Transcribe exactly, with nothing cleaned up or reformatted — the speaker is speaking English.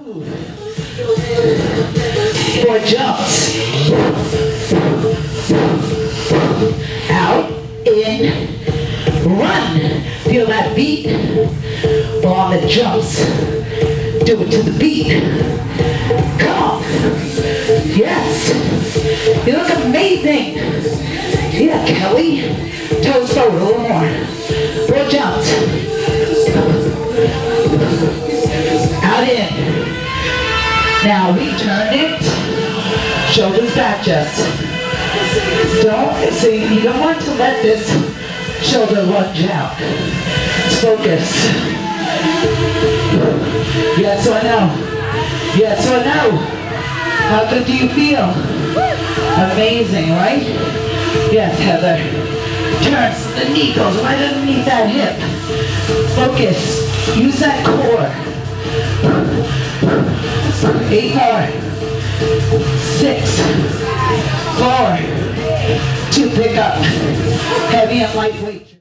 Four jumps. Out, in, run. Feel that beat. On the jumps. Do it to the beat. Come on. Yes. You look amazing. Yeah, Kelly. Toes forward a little more. Four jumps. Out in. Now we turn it. Shoulders back just. Don't, see, you don't want to let this shoulder lunge out. Let's focus. Yes or no? Yes or no? How good do you feel? Amazing, right? Yes, Heather. Turns, the knee goes right underneath that hip. Focus. Use that core. Eight more. Six. Four. Two, pick up. Heavy and lightweight.